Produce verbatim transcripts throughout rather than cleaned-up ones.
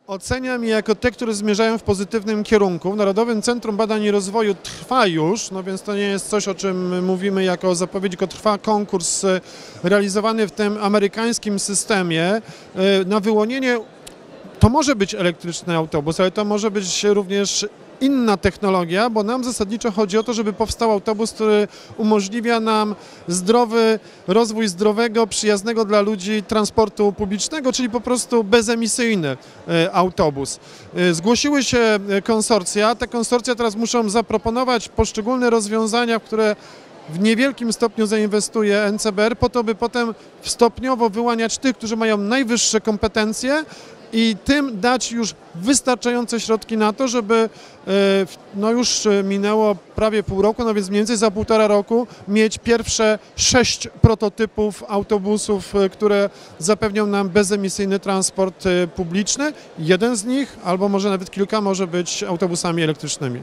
Oceniam je jako te, które zmierzają w pozytywnym kierunku. W Narodowym Centrum Badań i Rozwoju trwa już, no więc to nie jest coś, o czym mówimy jako zapowiedź, tylko trwa konkurs realizowany w tym amerykańskim systemie na wyłonienie. To może być elektryczny autobus, ale to może być również inna technologia, bo nam zasadniczo chodzi o to, żeby powstał autobus, który umożliwia nam zdrowy rozwój zdrowego, przyjaznego dla ludzi transportu publicznego, czyli po prostu bezemisyjny autobus. Zgłosiły się konsorcja, te konsorcja teraz muszą zaproponować poszczególne rozwiązania, w które w niewielkim stopniu zainwestuje N C B R, po to, by potem stopniowo wyłaniać tych, którzy mają najwyższe kompetencje, i tym dać już wystarczające środki na to, żeby no już minęło prawie pół roku, no więc mniej więcej za półtora roku mieć pierwsze sześć prototypów autobusów, które zapewnią nam bezemisyjny transport publiczny. Jeden z nich, albo może nawet kilka, może być autobusami elektrycznymi.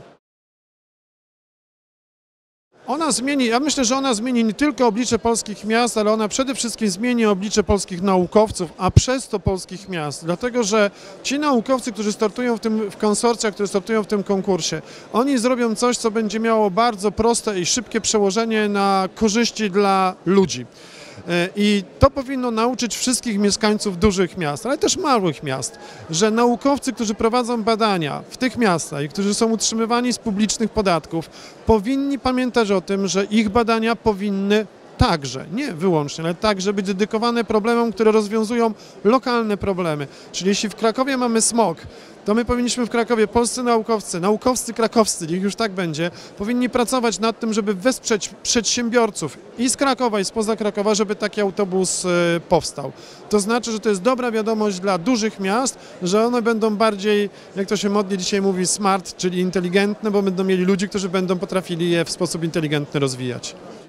Ona zmieni, ja myślę, że ona zmieni nie tylko oblicze polskich miast, ale ona przede wszystkim zmieni oblicze polskich naukowców, a przez to polskich miast. Dlatego, że ci naukowcy, którzy startują w tym w konsorcjach, które startują w tym konkursie, oni zrobią coś, co będzie miało bardzo proste i szybkie przełożenie na korzyści dla ludzi. I to powinno nauczyć wszystkich mieszkańców dużych miast, ale też małych miast, że naukowcy, którzy prowadzą badania w tych miastach i którzy są utrzymywani z publicznych podatków, powinni pamiętać o tym, że ich badania powinny także, nie wyłącznie, ale także być dedykowane problemom, które rozwiązują lokalne problemy. Czyli jeśli w Krakowie mamy smog, to my powinniśmy w Krakowie, polscy naukowcy, naukowcy krakowscy, niech już tak będzie, powinni pracować nad tym, żeby wesprzeć przedsiębiorców i z Krakowa, i spoza Krakowa, żeby taki autobus powstał. To znaczy, że to jest dobra wiadomość dla dużych miast, że one będą bardziej, jak to się modnie dzisiaj mówi, smart, czyli inteligentne, bo będą mieli ludzi, którzy będą potrafili je w sposób inteligentny rozwijać.